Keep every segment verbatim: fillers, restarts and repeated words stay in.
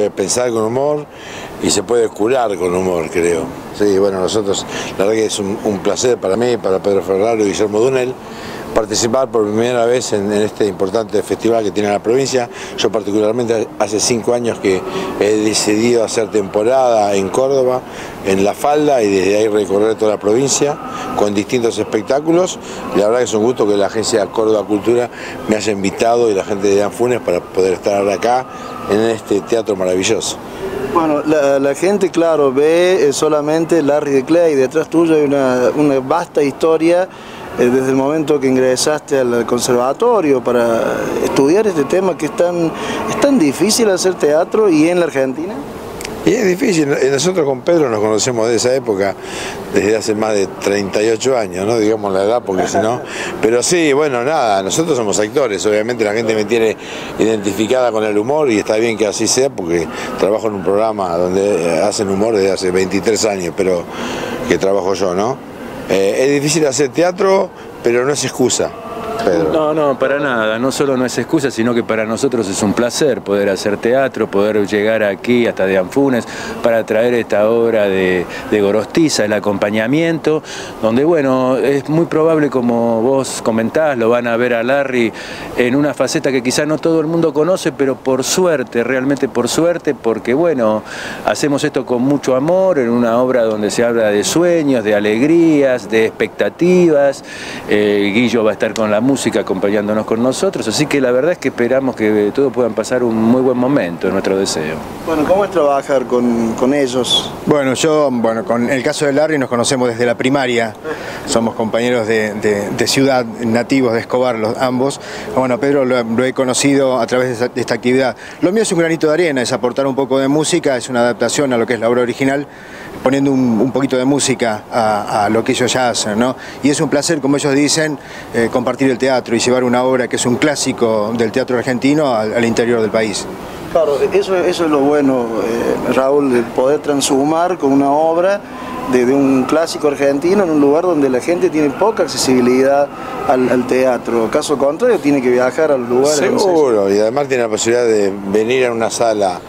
puede pensar con humor y se puede curar con humor, creo. Sí, bueno, nosotros, la verdad que es un, un placer para mí, para Pedro Ferraro y Guillermo Dunel, participar por primera vez en, en este importante festival que tiene la provincia. Yo particularmente hace cinco años que he decidido hacer temporada en Córdoba, en La Falda, y desde ahí recorrer toda la provincia con distintos espectáculos. Y la verdad que es un gusto que la agencia Córdoba Cultura me haya invitado y la gente de Anfunes para poder estar acá en este teatro maravilloso. Bueno, la, la gente, claro, ve solamente Larry de Clay, detrás tuyo hay una, una vasta historia eh, desde el momento que ingresaste al conservatorio para estudiar este tema que es tan, es tan difícil hacer teatro y en la Argentina. Y es difícil, nosotros con Pedro nos conocemos de esa época, desde hace más de treinta y ocho años, ¿no? Digamos la edad, porque si no... Pero sí, bueno, nada, nosotros somos actores, obviamente la gente me tiene identificada con el humor y está bien que así sea, porque trabajo en un programa donde hacen humor desde hace veintitrés años, pero que trabajo yo, ¿no? Eh, es difícil hacer teatro, pero no es excusa. Pedro. No, no, para nada, no solo no es excusa, sino que para nosotros es un placer poder hacer teatro, poder llegar aquí hasta de Anfunes para traer esta obra de, de Gorostiza, el acompañamiento, donde bueno, es muy probable, como vos comentás, lo van a ver a Larry en una faceta que quizá no todo el mundo conoce, pero por suerte, realmente por suerte, porque bueno, hacemos esto con mucho amor, en una obra donde se habla de sueños, de alegrías, de expectativas. eh, Guillo va a estar con la música acompañándonos con nosotros, así que la verdad es que esperamos que todos puedan pasar un muy buen momento, es nuestro deseo. Bueno, ¿cómo es trabajar con, con ellos? Bueno, yo, bueno, con el caso de Larry nos conocemos desde la primaria, somos compañeros de, de, de ciudad, nativos de Escobar, los ambos. Bueno, Pedro lo, lo he conocido a través de esta, de esta actividad. Lo mío es un granito de arena, es aportar un poco de música, es una adaptación a lo que es la obra original, poniendo un, un poquito de música a, a lo que ellos ya hacen, ¿no? Y es un placer, como ellos dicen, eh, compartir el teatro y llevar una obra que es un clásico del teatro argentino al, al interior del país. Claro, eso, eso es lo bueno, eh, Raúl, de poder transhumar con una obra de, de un clásico argentino en un lugar donde la gente tiene poca accesibilidad al, al teatro. Caso contrario, tiene que viajar a los lugares. Seguro, y además tiene la posibilidad de venir a una sala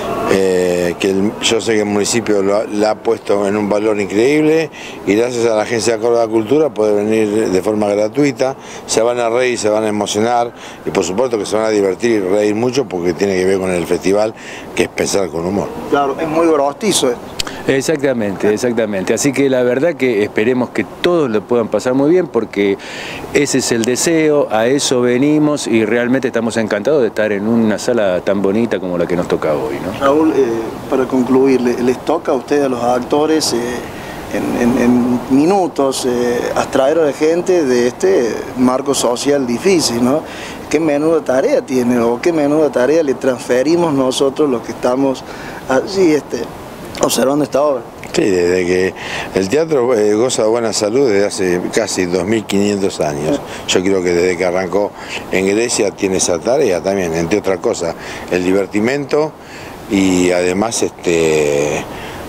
Eh, que el, yo sé que el municipio lo, la ha puesto en un valor increíble, y gracias a la agencia Córdoba Cultura puede venir de forma gratuita, se van a reír, se van a emocionar y por supuesto que se van a divertir y reír mucho, porque tiene que ver con el festival, que es pensar con humor. Claro, es muy gorostizo esto. Exactamente, exactamente. Así que la verdad que esperemos que todos lo puedan pasar muy bien, porque ese es el deseo, a eso venimos y realmente estamos encantados de estar en una sala tan bonita como la que nos toca hoy, ¿no? Raúl, eh, para concluir, les toca a ustedes, a los actores, eh, en, en, en minutos, eh, abstraer a la gente de este marco social difícil, ¿no? ¿Qué menuda tarea tiene o qué menuda tarea le transferimos nosotros los que estamos allí este, observando esta obra? Sí, desde que el teatro eh, goza de buena salud desde hace casi dos mil quinientos años. Yo creo que desde que arrancó en Grecia tiene esa tarea también, entre otras cosas, el divertimento y además este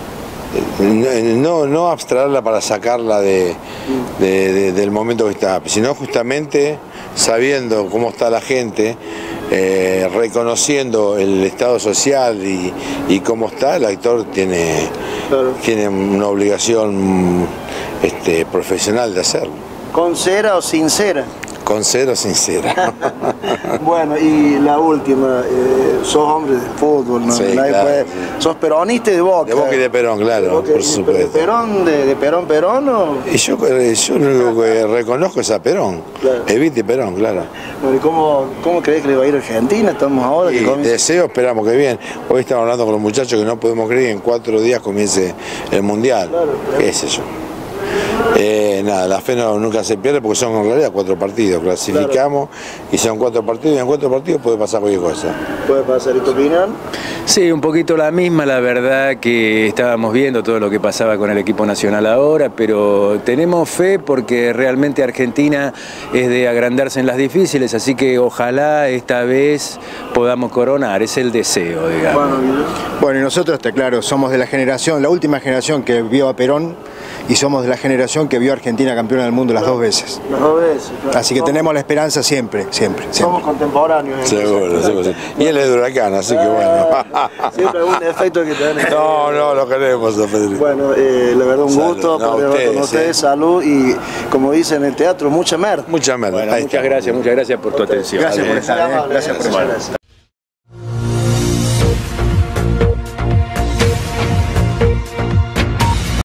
no, no abstraerla para sacarla de, de, de, del momento que está, sino justamente sabiendo cómo está la gente, eh, reconociendo el estado social y, y cómo está, el actor tiene, claro, tiene una obligación este, profesional de hacerlo. ¿Con cera o sin cera? Con cero sincera. Bueno, y la última, eh, sos hombre de fútbol, ¿no? Sí, claro, puede... sí. Sos peronista y de Boca. De Boca y de Perón, claro, de Boca, por supuesto. ¿De Perón, de, de Perón, Perón o...? Y yo, yo lo único que reconozco es a Perón, claro. Evita y Perón, claro. Bueno, ¿y cómo, cómo crees que le va a ir a Argentina? Estamos ahora... Y que deseo, esperamos que bien. Hoy estamos hablando con los muchachos que no podemos creer que en cuatro días comience el Mundial. Claro, claro. ¿Qué es eso? Eh, nada, la fe no, nunca se pierde, porque son en realidad cuatro partidos, clasificamos, claro, y son cuatro partidos, y en cuatro partidos puede pasar cualquier cosa. ¿Puede pasar? ¿Y tu opinión? Sí, un poquito la misma, la verdad que estábamos viendo todo lo que pasaba con el equipo nacional ahora, pero tenemos fe porque realmente Argentina es de agrandarse en las difíciles, así que ojalá esta vez podamos coronar, es el deseo, digamos. Bueno, bueno, y nosotros, está claro, somos de la generación, la última generación que vio a Perón, y somos de la generación generación que vio a Argentina campeona del mundo las dos veces. Las dos veces. Claro. Así que tenemos la esperanza siempre, siempre. siempre. Somos contemporáneos. Seguro, seguro. Y él es de Huracán, así que bueno. Siempre algún defecto que tenés. No, no, lo queremos, Pedro. Bueno, eh, la verdad un Salud. gusto No, poder ustedes, con ustedes, sí. salud y como dicen en el teatro, mucha merda. Mucha merda. Bueno, Ahí muchas está. gracias, muchas gracias por tu atención. Gracias por estar, ¿eh? Gracias por estar.